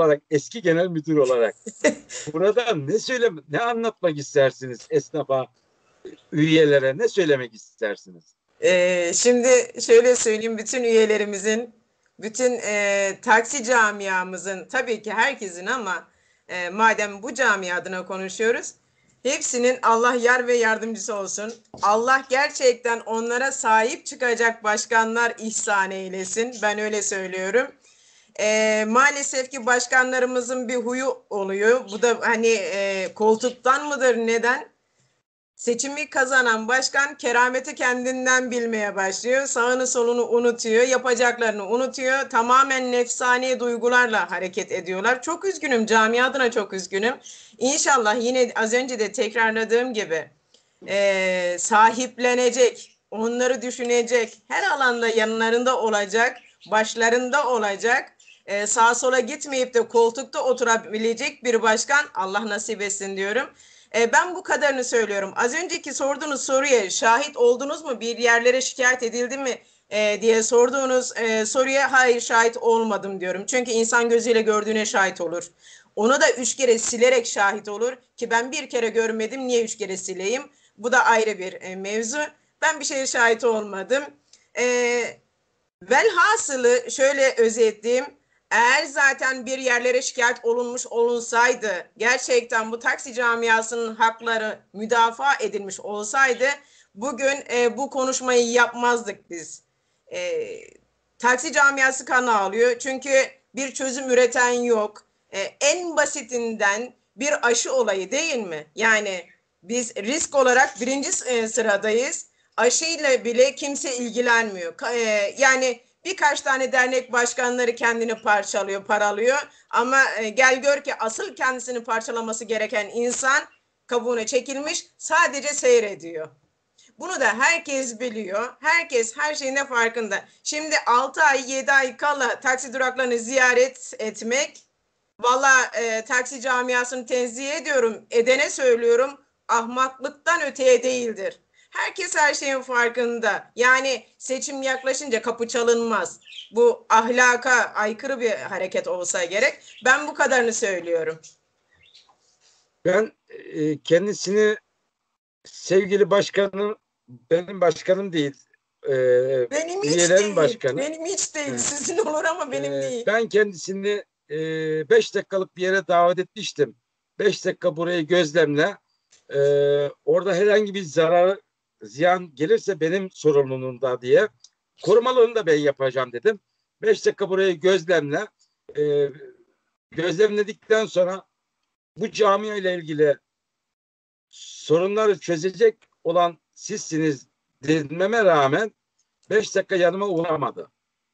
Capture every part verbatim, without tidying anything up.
olarak, eski genel müdür olarak burada ne söyle, ne anlatmak istersiniz esnafa, üyelere ne söylemek istersiniz? Ee, şimdi şöyle söyleyeyim, bütün üyelerimizin, bütün e, taksi camiamızın, tabii ki herkesin ama e, madem bu cami adına konuşuyoruz, hepsinin Allah yar ve yardımcısı olsun. Allah gerçekten onlara sahip çıkacak başkanlar ihsan eylesin. Ben öyle söylüyorum. E, maalesef ki başkanlarımızın bir huyu oluyor. Bu da hani e, koltuktan mıdır, neden? Seçimi kazanan başkan kerameti kendinden bilmeye başlıyor. Sağını solunu unutuyor, yapacaklarını unutuyor. Tamamen nefsani duygularla hareket ediyorlar. Çok üzgünüm, cami adına çok üzgünüm. İnşallah yine az önce de tekrarladığım gibi e, sahiplenecek, onları düşünecek, her alanda yanlarında olacak, başlarında olacak, e, sağa sola gitmeyip de koltukta oturabilecek bir başkan Allah nasip etsin diyorum. E, ben bu kadarını söylüyorum. Az önceki sorduğunuz soruya şahit oldunuz mu? Bir yerlere şikayet edildi mi e, diye sorduğunuz e, soruya hayır şahit olmadım diyorum. Çünkü insan gözüyle gördüğüne şahit olur. Onu da üç kere silerek şahit olur ki ben bir kere görmedim, niye üç kere sileyim? Bu da ayrı bir e, mevzu. Ben bir şeye şahit olmadım. E, velhasılı şöyle özetleyeyim. Eğer zaten bir yerlere şikayet olunmuş olunsaydı, gerçekten bu taksi camiasının hakları müdafaa edilmiş olsaydı, bugün e, bu konuşmayı yapmazdık biz. E, taksi camiası kan ağlıyor. Çünkü bir çözüm üreten yok. E, en basitinden bir aşı olayı değil mi? Yani biz risk olarak birinci e, sıradayız. Aşıyla bile kimse ilgilenmiyor. E, yani birkaç tane dernek başkanları kendini parçalıyor, paralıyor. Ama e, gel gör ki asıl kendisini parçalaması gereken insan kabuğuna çekilmiş, sadece seyrediyor. Bunu da herkes biliyor. Herkes her şeyin de farkında. Şimdi altı ay, yedi ay kala taksi duraklarını ziyaret etmek, valla e, taksi camiasını tenzih ediyorum, edene söylüyorum, ahmaklıktan öteye değildir. Herkes her şeyin farkında. Yani seçim yaklaşınca kapı çalınmaz. Bu ahlaka aykırı bir hareket olsa gerek. Ben bu kadarını söylüyorum. Ben e, kendisini sevgili başkanım, benim başkanım değil, e, Benim hiç üyelerin değil. Başkanı. Benim hiç değil. Evet. Sizin olur ama benim E, değil. ben kendisini e, beş dakikalık bir yere davet etmiştim. Beş dakika burayı gözlemle. E, orada herhangi bir zarar, ziyan gelirse benim sorumluluğumda diye. Korumalarını da ben yapacağım dedim. Beş dakika burayı gözlemle. E, gözlemledikten sonra bu camia ile ilgili sorunları çözecek olan sizsiniz dememe rağmen beş dakika yanıma uğramadı.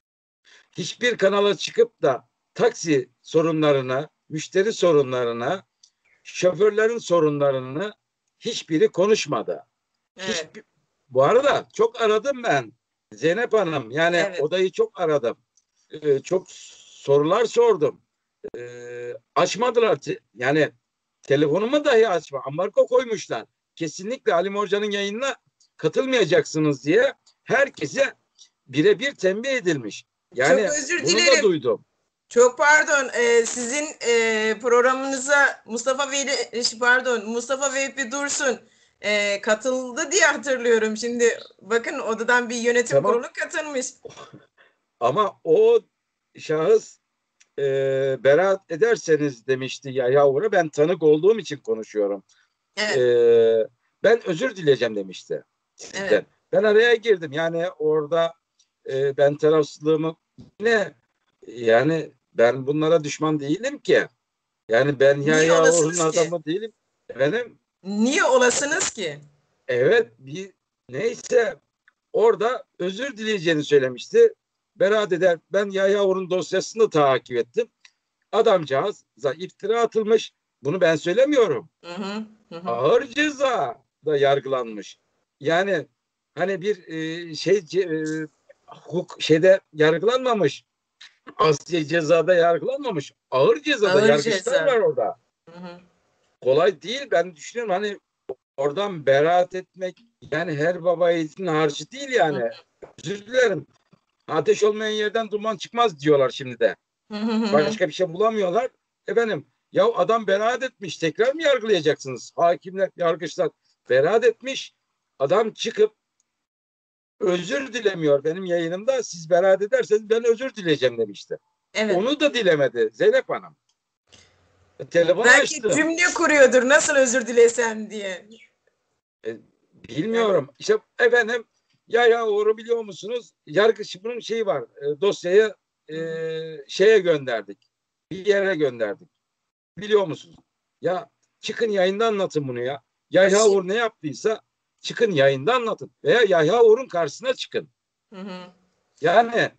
Hiçbir kanala çıkıp da taksi sorunlarına, müşteri sorunlarına, şoförlerin sorunlarını hiçbiri konuşmadı. Evet. Hiçbir, bu arada çok aradım ben Zeynep Hanım. Yani Evet. odayı çok aradım. Ee, çok sorular sordum. Ee, açmadılar. Yani telefonumu dahi açma. Ambargo koymuşlar. Kesinlikle Ali Morcan'ın yayınına katılmayacaksınız diye herkese birebir tembih edilmiş. Yani Çok özür bunu dilerim. da duydum. Çok pardon. Ee, sizin e, programınıza Mustafa Veli, pardon Mustafa Vehbi Dursun e, katıldı diye hatırlıyorum. Şimdi bakın odadan bir yönetim Tamam. kurulu katılmış. Ama o şahıs e, beraat ederseniz demişti ya yavru, ben tanık olduğum için konuşuyorum. Evet. E, ben özür dileyeceğim demişti. Sizden. Evet. Ben araya girdim. Yani orada e, ben tarafsızlığımı yine, yani ben bunlara düşman değilim ki. Yani ben ya Niye Yağur'un olasınız ki? adamı değilim. Efendim? Niye olasınız ki? Evet, bir neyse orada özür dileyeceğini söylemişti. Beraat eder. Ben ya Yağur'un dosyasını takip ettim. Adamcağıza iftira atılmış. Bunu ben söylemiyorum. Hı hı, hı hı. Ağır ceza da yargılanmış. Yani hani bir e, şey e, hukuk şeyde yargılanmamış. Asya cezada yargılanmamış. Ağır cezada Ağır yargıçlar ceza. var orada. Hı hı. Kolay değil. Ben düşünüyorum hani oradan beraat etmek, yani her baba yiğidin harcı değil yani. Özür dilerim. Ateş olmayan yerden duman çıkmaz diyorlar şimdi de. Hı hı hı. Başka bir şey bulamıyorlar. Efendim ya adam beraat etmiş. Tekrar mı yargılayacaksınız? Hakimler, yargıçlar beraat etmiş. Adam çıkıp özür dilemiyor benim yayınımda. Siz beraat ederseniz ben özür dileyeceğim demişti. Evet. Onu da dilemedi Zeynep Hanım. Telefon Belki açtım. cümle kuruyordur nasıl özür dilesem diye. E, bilmiyorum. Yani. İşte efendim Yahya Uğur'u biliyor musunuz? Yargıç bunun şeyi var. E, dosyayı e, şeye gönderdik. Bir yere gönderdik. Biliyor musunuz? Ya çıkın yayında anlatın bunu ya. Yahya Uğur ne yaptıysa çıkın yayında anlatın. Veya Yahya Uğur'un karşısına çıkın. Hı hı. Yani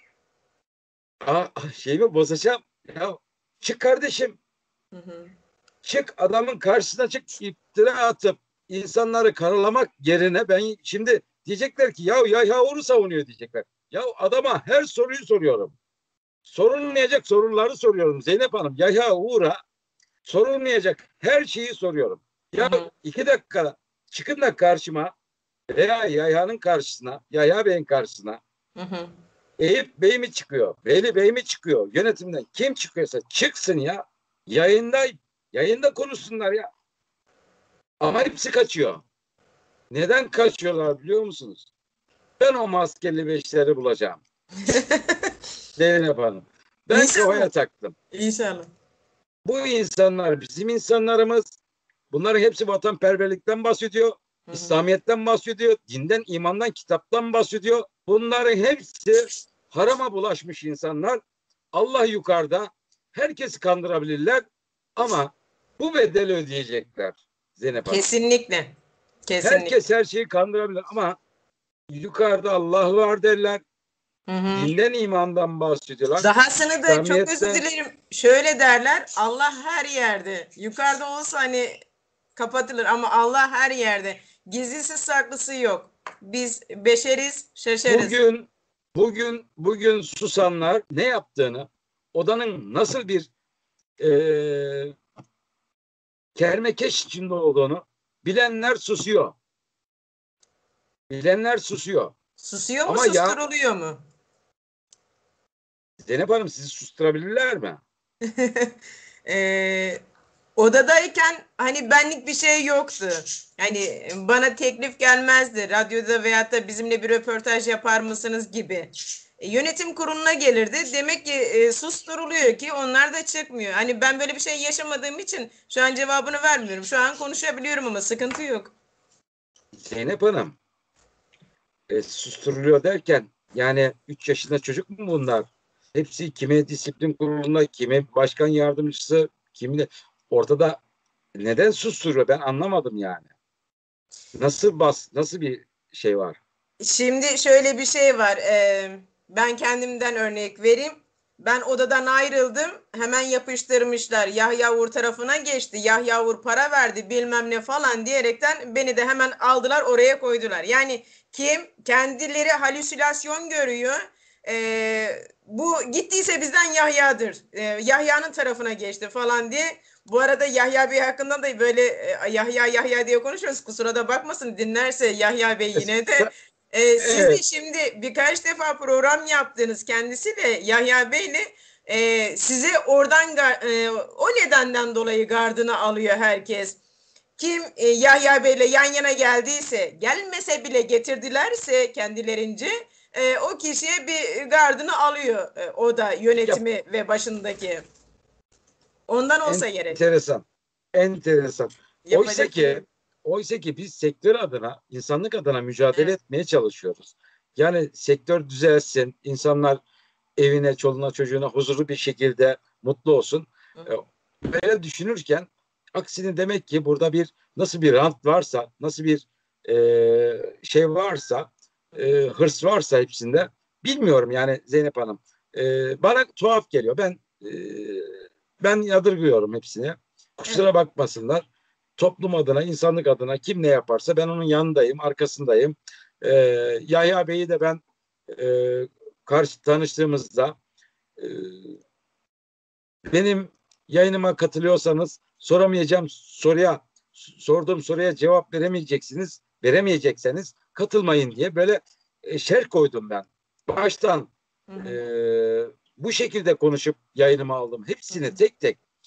a, şeyimi bozacağım. Ya çık kardeşim. Hı hı. Çık adamın karşısına çık, iftira atıp insanları karalamak yerine ben şimdi diyecekler ki ya Yahya Uğur'u savunuyor diyecekler. Ya adama her soruyu soruyorum. Sorulmayacak soruları soruyorum Zeynep Hanım. Yahya Uğur'a sorulmayacak her şeyi soruyorum. Ya hı hı. iki dakika çıkın da karşıma veya Yahya'nın karşısına, Yahya Bey'in karşısına hı hı. Eyüp Bey mi çıkıyor? Veli Bey mi çıkıyor? Yönetimden kim çıkıyorsa çıksın ya. Yayında yayında konuşsunlar ya. Ama hepsi kaçıyor. Neden kaçıyorlar biliyor musunuz? Ben o maskeli beşleri bulacağım. Zeynep Hanım. Ben İnşallah. Kafaya taktım. İnşallah. Bu insanlar bizim insanlarımız. Bunların hepsi vatanperverlikten bahsediyor. Hı hı. İslamiyet'ten bahsediyor. Dinden, imandan, kitaptan bahsediyor. Bunların hepsi harama bulaşmış insanlar. Allah yukarıda. Herkesi kandırabilirler. Ama bu bedeli ödeyecekler. Zeynep Hanım. Kesinlikle. Kesinlikle. Herkes her şeyi kandırabilir ama yukarıda Allah var derler. Hı hı. Dinden imandan bahsediyorlar. Dahasını da çok özür dilerim. Şöyle derler. Allah her yerde. Yukarıda olsa hani kapatılır ama Allah her yerde. Gizlisi saklısı yok. Biz beşeriz, şaşarız. Bugün bugün bugün susanlar ne yaptığını, odanın nasıl bir e, kermekeş içinde olduğunu bilenler susuyor. Bilenler susuyor. Susuyor mu, ama susturuluyor ya, mu? Zeynep Hanım sizi susturabilirler mi? Eee Odadayken hani benlik bir şey yoktu. Hani bana teklif gelmezdi. Radyoda veyahut da bizimle bir röportaj yapar mısınız gibi. E, yönetim kuruluna gelirdi. Demek ki e, susturuluyor ki onlar da çıkmıyor. Hani ben böyle bir şey yaşamadığım için şu an cevabını vermiyorum. Şu an konuşabiliyorum ama sıkıntı yok. Zeynep Hanım e, susturuluyor derken yani üç yaşında çocuk mu bunlar? Hepsi kimi disiplin kuruluna, kimi başkan yardımcısı, kimi de ortada neden susturuyor ben anlamadım yani. Nasıl bas, nasıl bir şey var? Şimdi şöyle bir şey var. Ee, ben kendimden örnek vereyim. Ben odadan ayrıldım. Hemen yapıştırmışlar. Yahya Uğur tarafına geçti. Yahya Uğur para verdi bilmem ne falan diyerekten beni de hemen aldılar oraya koydular. Yani kim kendileri halüsinasyon görüyor. Ee, bu gittiyse bizden Yahya'dır. Ee, Yahya'nın tarafına geçti falan diye. Bu arada Yahya Bey hakkında da böyle e, Yahya Yahya diye konuşuyoruz. Kusura da bakmasın dinlerse Yahya Bey yine de. Ee, siz evet. de şimdi birkaç defa program yaptınız kendisiyle Yahya Bey'le e, size oradan e, o nedenden dolayı gardını alıyor herkes. Kim e, Yahya Bey'le yan yana geldiyse gelmese bile getirdilerse kendilerince e, o kişiye bir gardını alıyor e, o da yönetimi Yap. ve başındaki. Ondan olsa gerek. Enteresan. Enteresan. Oysa ki Oysa ki biz sektör adına, insanlık adına mücadele evet. etmeye çalışıyoruz. Yani sektör düzelsin, insanlar evine, çoluğuna, çocuğuna huzurlu bir şekilde mutlu olsun. Hı. Böyle düşünürken aksine demek ki burada bir nasıl bir rant varsa, nasıl bir e, şey varsa, e, hırs varsa hepsinde bilmiyorum yani Zeynep Hanım. E, bana tuhaf geliyor. Ben e, ben yadırgıyorum hepsini. Kusura evet. bakmasınlar. Toplum adına, insanlık adına kim ne yaparsa ben onun yanındayım, arkasındayım. Ee, Yahya Bey'i de ben e, karşı tanıştığımızda e, benim yayınıma katılıyorsanız soramayacağım soruya, sorduğum soruya cevap veremeyeceksiniz, veremeyecekseniz katılmayın diye böyle e, şer koydum ben. Baştan e, bu şekilde konuşup yayınıma aldım. Hepsini tek tek.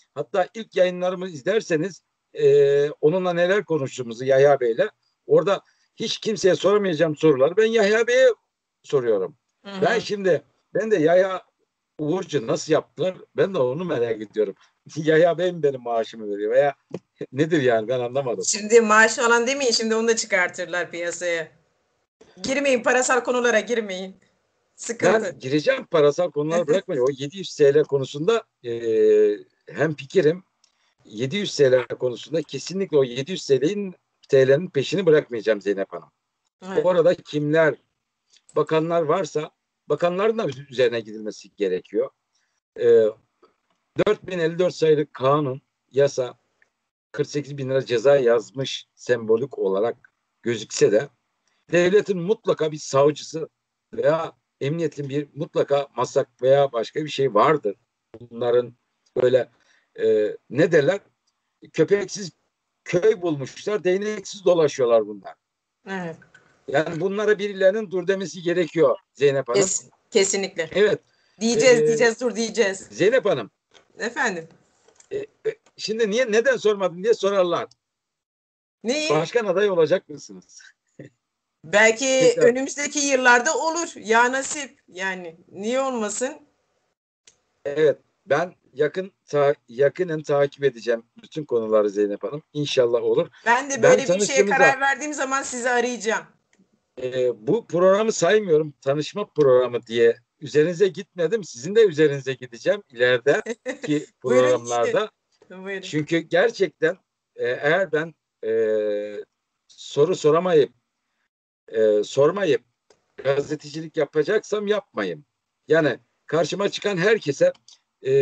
Hatta ilk yayınlarımı izlerseniz e, onunla neler konuştuğumuzu Yahya Bey'le, orada hiç kimseye soramayacağım soruları ben Yahya Bey'e soruyorum. Hı hı. Ben şimdi ben de Yahya Uğurcu nasıl yaptılar? Ben de onu merak ediyorum. Yahya Bey mi benim maaşımı veriyor veya nedir yani, ben anlamadım. Şimdi maaş falan demeyin, şimdi onu da çıkartırlar piyasaya. Girmeyin, parasal konulara girmeyin. Sıkıntı. Ben gireceğim, parasal konuları bırakmayın. O yedi yüz T L konusunda e, hem fikirim. yedi yüz T L konusunda kesinlikle o yedi yüz T L'nin T L'nin peşini bırakmayacağım Zeynep Hanım. Evet. Orada kimler, bakanlar varsa bakanların da üzerine gidilmesi gerekiyor. E, dört bin elli dört sayılı kanun, yasa kırk sekiz bin lira ceza yazmış sembolik olarak gözükse de devletin mutlaka bir savcısı veya emniyetin bir mutlaka masak veya başka bir şey vardır. Bunların böyle e, ne derler? Köpeksiz köy bulmuşlar, değneksiz dolaşıyorlar bunlar. Evet. Yani bunlara birilerinin dur demesi gerekiyor Zeynep Hanım. Kes, kesinlikle. Evet. Diyeceğiz, e, diyeceğiz, dur diyeceğiz. Zeynep Hanım. Efendim. E, e, şimdi niye neden sormadın diye sorarlar. Neyi? Başkan adayı olacak mısınız? Belki Tekrar. önümüzdeki yıllarda olur. Ya nasip. Yani niye olmasın? Evet. Ben yakın ta, yakinen takip edeceğim bütün konuları Zeynep Hanım. İnşallah olur. Ben de Ben böyle bir şeye tanıştığımızda karar verdiğim zaman sizi arayacağım. e, bu programı saymıyorum. Tanışma programı diye üzerinize gitmedim. Sizin de üzerinize gideceğim ilerideki Buyurun gidin. programlarda. Buyurun. Çünkü gerçekten e, eğer ben e, soru soramayıp e, sormayıp gazetecilik yapacaksam yapmayayım. Yani karşıma çıkan herkese e,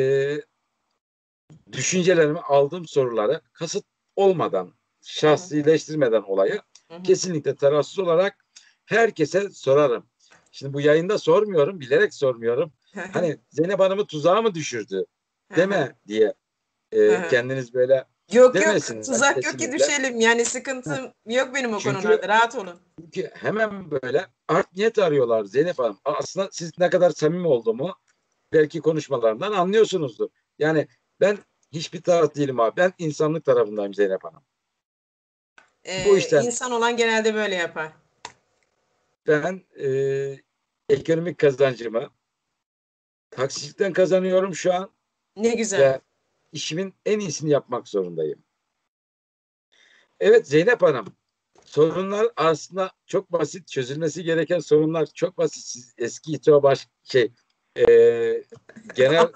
düşüncelerimi, aldığım soruları kasıt olmadan, şahsileştirmeden olayı Hı hı. kesinlikle tarafsız olarak herkese sorarım. Şimdi bu yayında sormuyorum, bilerek sormuyorum. Hani Zeynep Hanım'ı tuzağa mı düşürdü deme diye e, kendiniz böyle Yok yok, demesinler tuzak yok ki kesinlikle. düşelim. Yani sıkıntım yok benim o Çünkü konularda. Rahat olun. çünkü hemen böyle art niyet arıyorlar Zeynep Hanım. Aslında siz ne kadar samimi olduğumu belki konuşmalarından anlıyorsunuzdur. Yani ben hiçbir taraf değilim abi. Ben insanlık tarafındayım Zeynep Hanım. Bu Ee, işten insan olan genelde böyle yapar. ben e, ekonomik kazancımı taksicilikten kazanıyorum şu an Ne güzel. ve işimin en iyisini yapmak zorundayım. Evet Zeynep Hanım, sorunlar aslında çok basit, çözülmesi gereken sorunlar çok basit. Siz eski İTO baş şey e, genel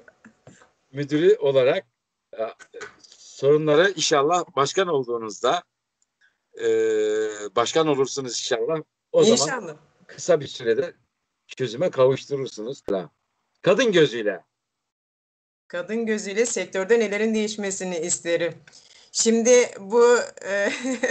müdürü olarak e, sorunları inşallah başkan olduğunuzda e, başkan olursunuz inşallah. O zaman İnşallah. kısa bir sürede çözüme kavuşturursunuz. Kadın gözüyle. Kadın gözüyle sektörde nelerin değişmesini isterim. Şimdi bu e,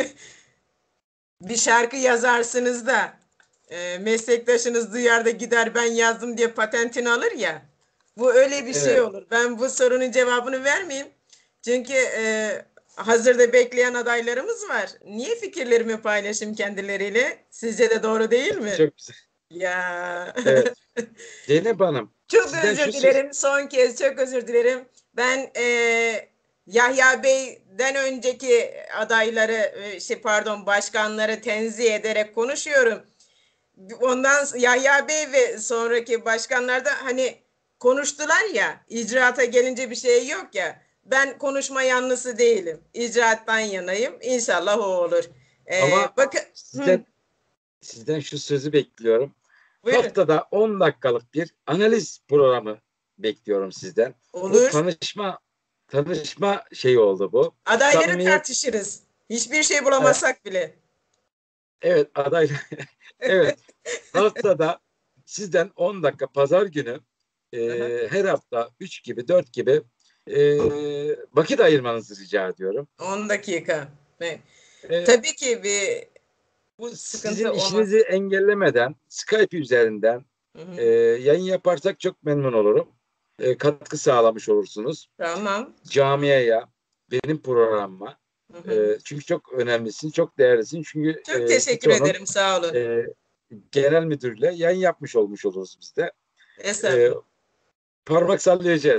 bir şarkı yazarsınız da e, meslektaşınız duyar da gider ben yazdım diye patentini alır ya. Bu öyle bir şey Evet. olur. Ben bu sorunun cevabını vermeyeyim. Çünkü e, hazırda bekleyen adaylarımız var. Niye fikirlerimi paylaşayım kendileriyle? Sizce de doğru değil mi? Çok güzel. Ya. Evet. Zeynep Hanım, Çok sizden özür şu söz. dilerim. Son kez çok özür dilerim. Ben e, Yahya Bey'den önceki adayları, e, şey pardon başkanları tenzih ederek konuşuyorum. Ondan Yahya Bey ve sonraki başkanlar da hani konuştular ya, icraata gelince bir şey yok ya. Ben konuşma yanlısı değilim. İcraattan yanayım. İnşallah o olur. Ee, Ama bakın, hı, sizden sizden şu sözü bekliyorum. buyurun. Haftada on dakikalık bir analiz programı bekliyorum sizden. Bu Olur. tanışma tanışma şeyi oldu bu. Adayları Samimiyet. tartışırız. Hiçbir şey e, bulamazsak bile. evet aday. Evet. Haftada sizden on dakika pazar günü e, her hafta üç gibi dört gibi e, vakit ayırmanızı rica ediyorum. on dakika. Evet. E, Tabii ki bir bu sizin sıkıntı olmaz. işinizi engellemeden Skype üzerinden Hı hı. e, yayın yaparsak çok memnun olurum. E, katkı sağlamış olursunuz. Tamam. Camiaya, benim programıma. Hı hı. E, çünkü çok önemlisin, çok değerlisin. Çünkü Çok e, teşekkür İTO'nun ederim. Sağ olun. e, genel müdürle yayın yapmış olmuş oluruz biz de. E, Estağfurullah. parmak sallayacağız.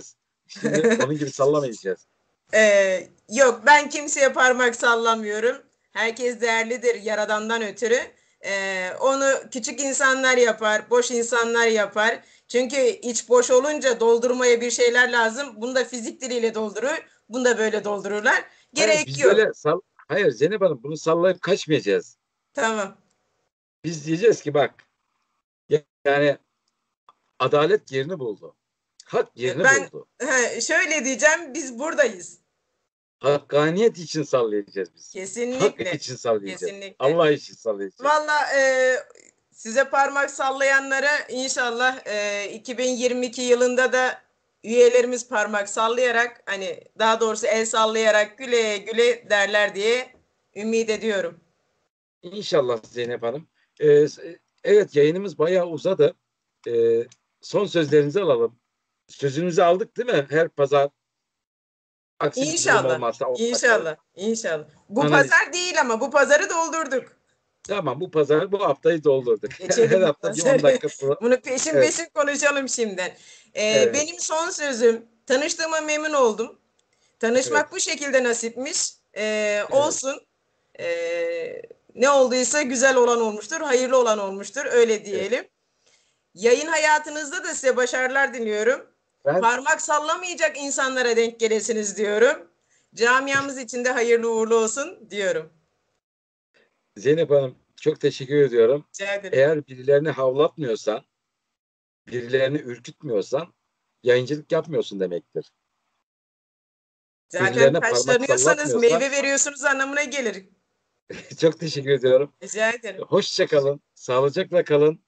Şimdi onun gibi sallamayacağız. Ee, yok, ben kimseye parmak sallamıyorum. Herkes değerlidir Yaradan'dan ötürü. Ee, onu küçük insanlar yapar, boş insanlar yapar. Çünkü iç boş olunca doldurmaya bir şeyler lazım. Bunu da fizik diliyle doldurur. Bunu da böyle doldururlar. Hayır Gerek biz yok. böyle sal Hayır Zeynep Hanım, bunu sallayıp kaçmayacağız. Tamam. Biz diyeceğiz ki bak, yani adalet yerini buldu. Hak yerini Ben buldu. he, şöyle diyeceğim, biz buradayız. Hakkaniyet için sallayacağız biz. Hak Kesinlikle. için sallayacağız. Kesinlikle. Allah için sallayacağız. Valla e, size parmak sallayanlara inşallah e, iki bin yirmi iki yılında da üyelerimiz parmak sallayarak, hani daha doğrusu el sallayarak güle güle derler diye ümit ediyorum. İnşallah Zeynep Hanım. Ee, evet, yayınımız bayağı uzadı. Ee, son sözlerinizi alalım. Sözünüzü aldık değil mi? Her pazar, aksi bir durum İnşallah. olmazsa on dakikalık. İnşallah. İnşallah. Bu Analiz. pazar değil ama bu pazarı doldurduk. Tamam, bu pazar bu haftayı doldurduk. Her Geçelim bu hafta bir on pazarı. dakika. Bunu peşin Evet, peşin konuşalım şimdiden. Ee, evet, benim son sözüm, tanıştığıma memnun oldum. evet, Tanışmak bu şekilde nasipmiş. Ee, evet, olsun. Ee, ne olduysa güzel olan olmuştur, hayırlı olan olmuştur. Öyle evet. diyelim. Yayın hayatınızda da size başarılar diliyorum. Ben Parmak sallamayacak insanlara denk gelesiniz diyorum. Camiamız için de hayırlı uğurlu olsun diyorum. Zeynep Hanım, çok teşekkür ediyorum. Rica ederim. Eğer birilerini havlatmıyorsan, birilerini ürkütmüyorsan yayıncılık yapmıyorsun demektir. Zaten Birilerine parmak taşlanıyorsanız sallatmıyorsan meyve veriyorsunuz anlamına gelir. çok teşekkür ediyorum. Rica ederim. Hoşça kalın, sağlıcakla kalın.